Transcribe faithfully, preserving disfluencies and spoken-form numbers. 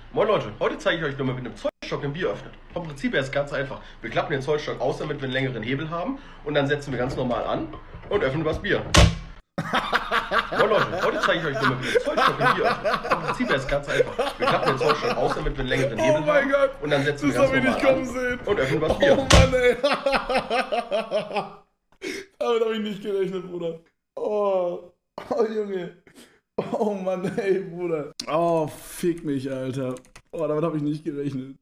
Moin Leute, heute zeige ich euch nur mal, wie man mit einem Zollstock ein Bier öffnet. Vom Prinzip her ist es ganz einfach. Wir klappen den Zollstock aus, damit wir einen längeren Hebel haben und dann setzen wir ganz normal an und öffnen das Bier. Moin Leute, heute zeige ich euch nur mal, wie man mit einem Zollstock ein Bier öffnet. Vom Prinzip her ist es ganz einfach. Wir klappen den Zollstock aus, damit wir einen längeren Hebel Oh mein haben Gott, und dann setzen wir das ganz hab ich normal nicht kommen an sehen. und öffnen das Bier. Oh Mann, ey. Damit habe ich nicht gerechnet, Bruder. Oh, oh Junge. Oh Mann, ey, Bruder. Oh, fick mich, Alter. Oh, damit habe ich nicht gerechnet.